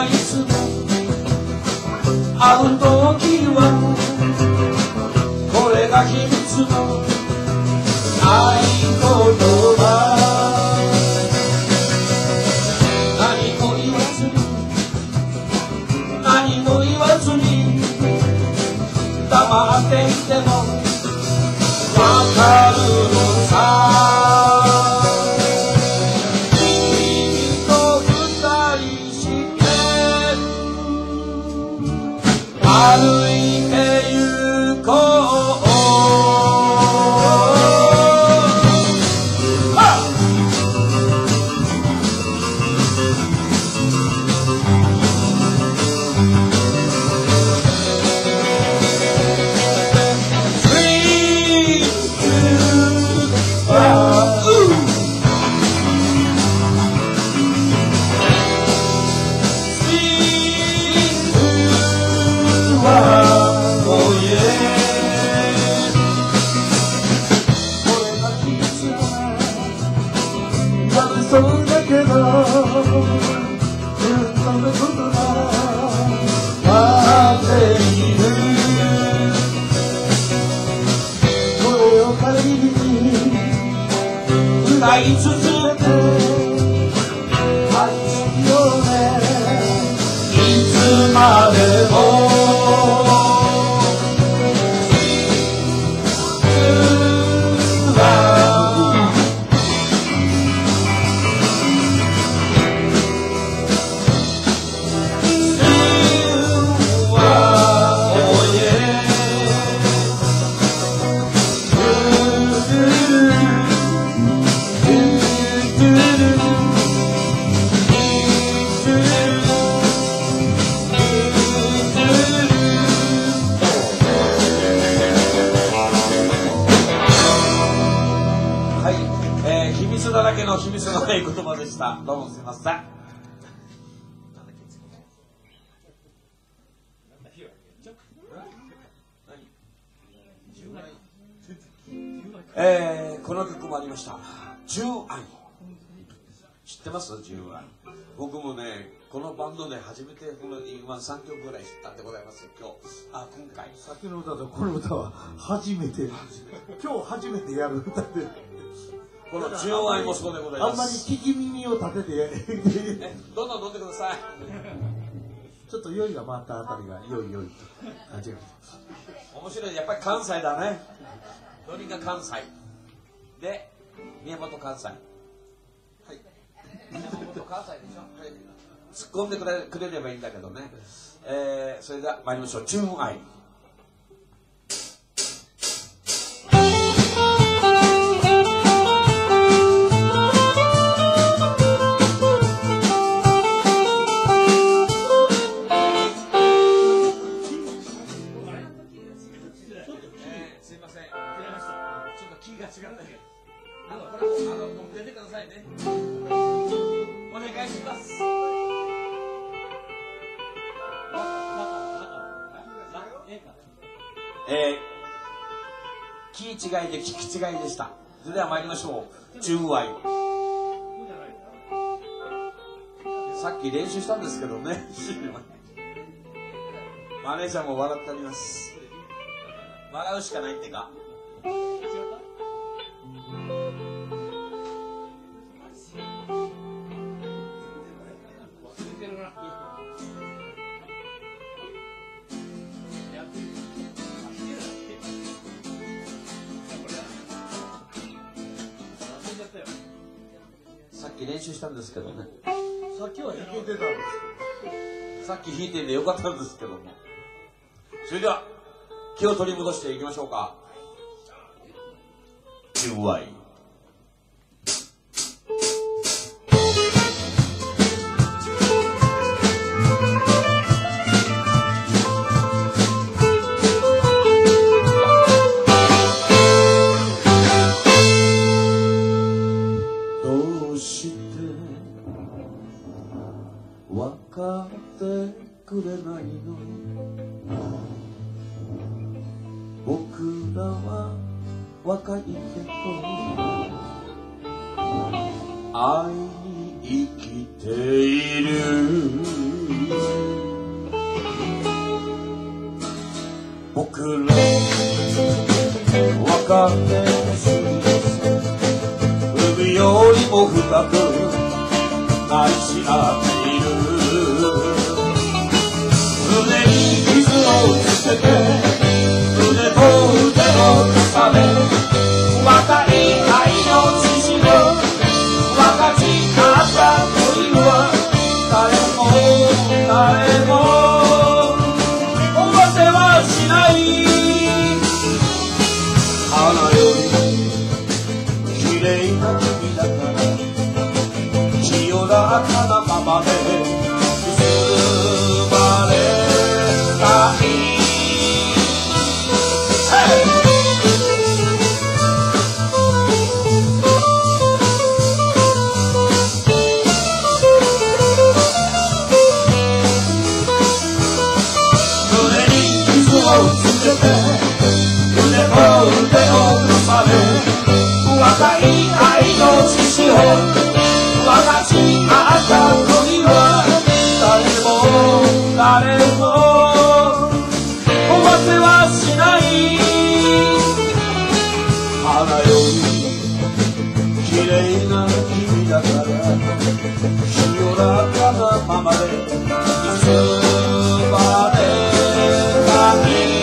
いつも会う時はこれが秘密の愛言葉。何も言わずに何も言わずに黙っていてもわかるのさ。君と二人して歩いて行こう。そうだけど、そんなことが待っている。声を借りに歌い続けて愛しようね、いつまでも。秘密だらけの秘密のない言葉でした。どうもすいません。この曲もありました。純愛。知ってます？純愛。僕もね、このバンドで初めてこの今3曲ぐらい知ったんでございますよ。今回。 さっきの歌とこの歌は初めて。今日初めてやる歌で。 この純愛もそうでございます。 あんまり聞き耳を立ててどんどん飲んでください。 ちょっと酔いが回ったあたりが酔いと感じが面白い。やっぱり関西だね。ノリが関西で宮本関西。はい、宮本関西でしょ。はい、突っ込んでくれればいいんだけどね。それでは参りましょう。純愛。お願いします。キー違いで聞き違いでした。それでは参りましょう。純愛。さっき練習したんですけどね。マネージャーも笑っております。笑うしかないってか。さっき練習したんですけどね。 さっきは弾けてたんですさっき弾いてんでよかったんですけども。それでは気を取り戻していきましょうか。純愛。どうして分かってくれないの。僕らは若いけど愛に生きている。 分かってほしい。海よりも深く愛し合っている。胸に傷をつけて腕と腕を重ね、若い愛の知識を分かち合った恋は誰も思わせはしない。花より綺麗な君だから清らかなままで包まれたい。胸に傷をつけて腕と腕を重ね、若い愛の知識を分かち合った恋は誰も思わせはしない。花より綺麗な君だから清らかなままで包まれたい。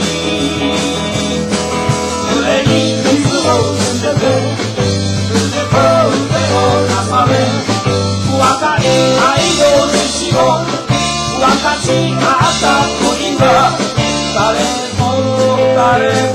胸に傷をつけて腕と腕を重ね、若い愛の知識を分かち合った恋は誰も